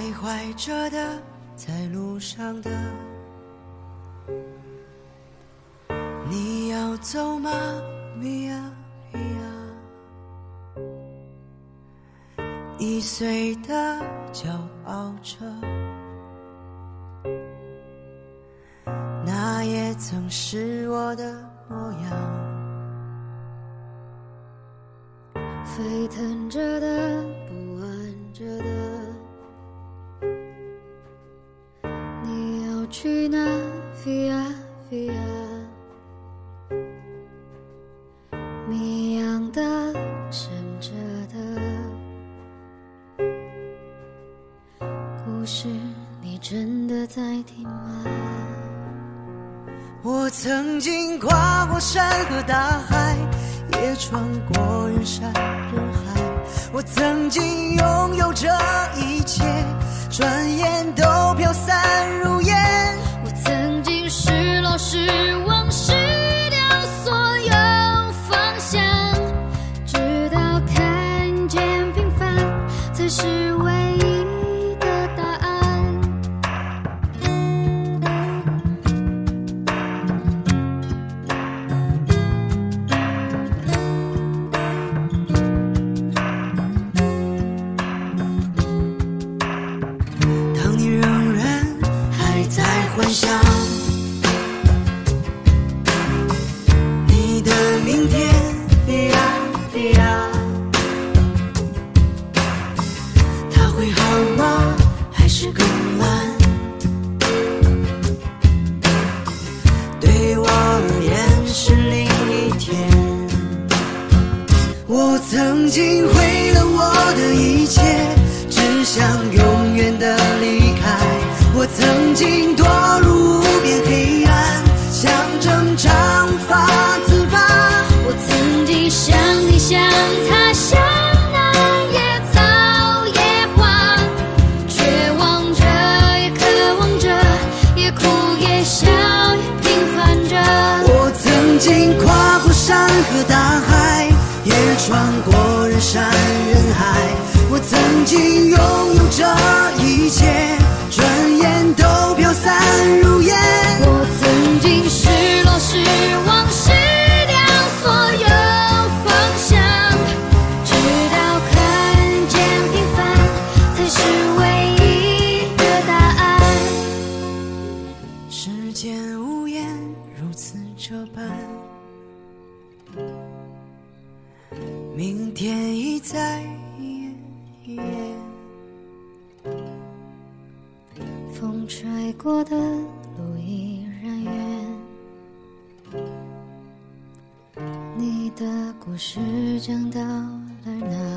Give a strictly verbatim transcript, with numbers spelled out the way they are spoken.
徊着的，在路上的，你要走吗？咪呀咪呀，易碎的骄傲着，那也曾是我的模样。 沸腾着的，不安着的，你要去哪？飞呀飞呀，谜样的，沉着的，故事你真的在听吗？ 我曾经跨过山和大海，也穿过人山人海，我曾经拥有这一切，转眼都飘散如烟。 我曾经失落失望失掉所有方向，直到看见平凡才是唯一的答案。 当你仍然还在幻想你的明天，飞呀飞呀，它会好吗？还是更烂？对我而言是另一天。我曾经毁了我的一切，只想永远的离开。我曾经堕入无边黑暗，想挣长发自拔。 我曾经像你像他像那野草野花，绝望着也渴望着，也哭也笑也平凡着。 我曾经跨过山和大海，也穿过人山人海。我曾经拥有这一切，转眼都飘散如烟。 我曾经失落失望失掉所有方向，直到看见平凡才是唯一的答案。 世间无言如此这般，明天已在一夜一夜。 风吹过的路依然远，你的故事讲到了哪？